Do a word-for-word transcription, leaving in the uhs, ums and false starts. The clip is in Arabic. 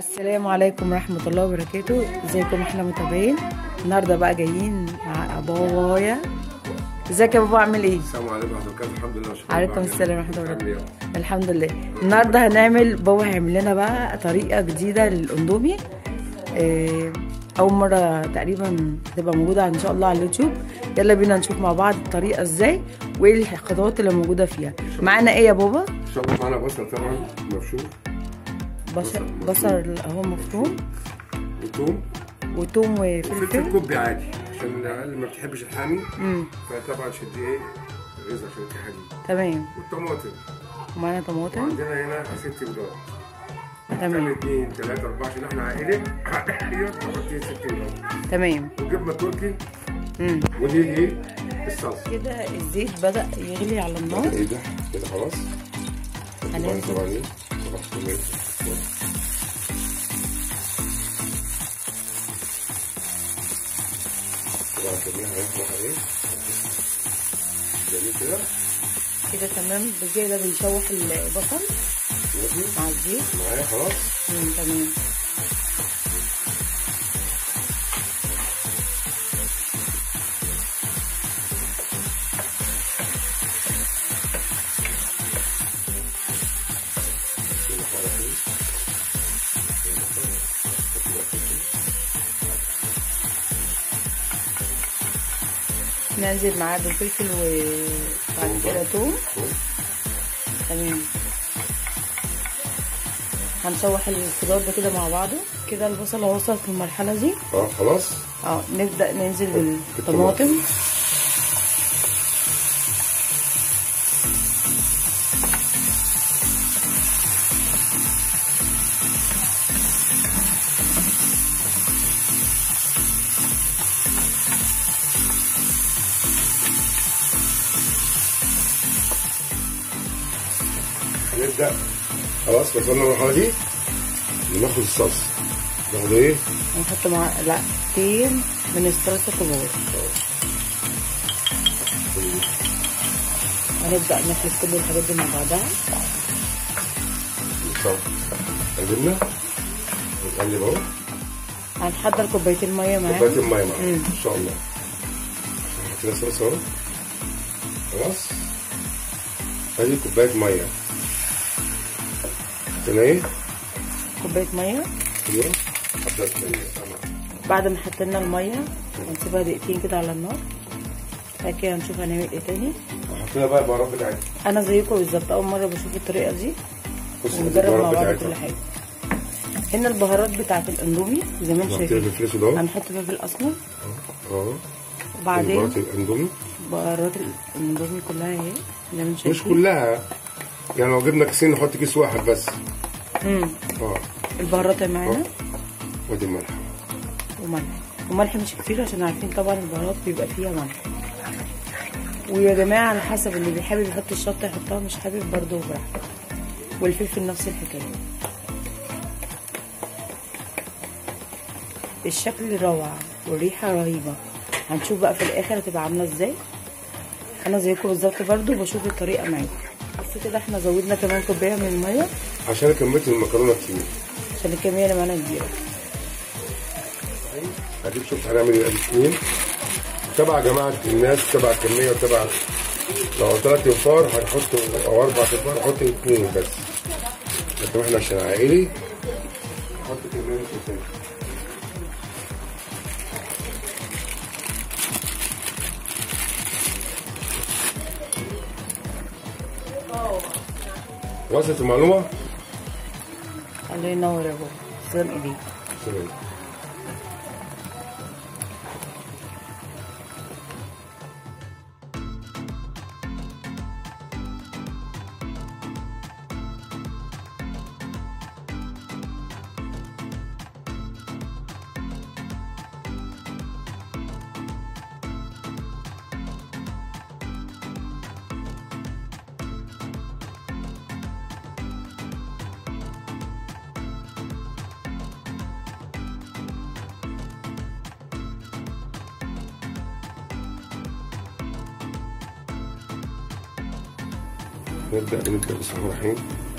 السلام عليكم ورحمة الله وبركاته. ازيكم احنا متابعين. النهارده بقى جايين مع بابايا. ازيك يا بابا، عامل ايه؟ السلام عليكم ورحمة الله. الحمد لله. عليكم السلام ورحمة الله وبركاته. الحمد لله. النهارده هنعمل، بابا هيعمل لنا بقى طريقة جديدة للاندومي. اه اول مرة تقريبا تبقى موجودة ان شاء الله على اليوتيوب. يلا بينا نشوف مع بعض الطريقة ازاي وايه الخطوات اللي موجودة فيها. معانا ايه يا بابا؟ ان شاء الله معانا بصل طبعا مبشور، بصل بصل اهو مفروم، وثوم وثوم وفلفل وفلفل كوبي عادي، عشان اللي ما بتحبش الحامي امم فطبعا شد ايه غيظ عشان تحلي. تمام. والطماطم ومعانا طماطم. عندنا هنا ست بيضات. تمام. اثنين ثلاثة أربعة عشان احنا عائلة عائلية حاطين ست بيضات. تمام. وجبنة تركي. امم ودي ايه؟ الصلصة. كده الزيت بدأ يغلي على النار. ايه ده؟ كده خلاص. هننزل طبعا ايه؟ خلاص تمام. طبعا كمية هيطلع ايه؟ جميل كده. كده تمام. كده بيشوح البصل ماشي. مع الزيت معايا خلاص. امم تمام. ننزل معاه بالفلفل وبعد كده توم. تمام. هنشوح الخضار ده كده مع بعضه. كده البصل وصل في المرحله دي. اه خلاص. اه نبدا ننزل بالطماطم. نبدأ خلاص وصلنا المرحلة دي ناخد الصلصة. ناخد ايه؟ نحط معلقتين من الصلصة كبار. هنبدأ نخلط كل الحاجات دي مع بعضها. قلبنا ونقلب اهو. هنحضر كوبايتين مية معاهم. كوبايتين مية معاهم ان شاء الله. نحط كده صلصة اهو. خلاص. ادي كوباية مية. حطينا ايه؟ كوباية مية. ايوه. حطيت مية. بعد ما حطينا المية هنسيبها دقيقتين كده على النار. بعد كده هنشوف هنعمل ايه تاني. وحطينا بقى البهارات بتاعتنا. انا زيكم بالظبط اول مرة بشوف الطريقة دي. ونجرب مع بعض كل حاجة. هنا البهارات بتاعت الاندومي زي ما انتم شايفين. هنحط فلفل اسمر. اه. وبعدين بهارات الاندومي. بهارات الاندومي كلها اهي زي ما انتم شايفين. مش كلها. يعني لو جبنا كيسين نحط كيس واحد بس. امم اه. البهارات اللي معانا. ودي الملح. وملح. وملح مش كتير عشان عارفين طبعا البهارات بيبقى فيها ملح. ويا جماعه على حسب اللي بيحب يحط الشطه يحطها، مش حابب برضه براحته. والفلفل نفس الحكايه. الشكل روعه والريحه رهيبه. هنشوف بقى في الاخر هتبقى عامله ازاي. انا زيكم بالظبط برضه بشوف الطريقه معاكم. بس كده احنا زودنا كمان كوبايه من الميه عشان كميه المكرونه كتير. عشان الكميه اللي معانا كبيره. اديك شفت هنعمل ايه. ادي اثنين تبع جماعه الناس، تبع الكميه وتبع. لو ثلاث انفار هنحط او اربع انفار هنحط اثنين بس. لكن احنا عشان عائلي نحط كميه كتير. وصلت المعلومه؟ الله ينور يا بابا. تسلم ايديك. تمام. نبدأ نبدأ بسم الله الرحمن الرحيم.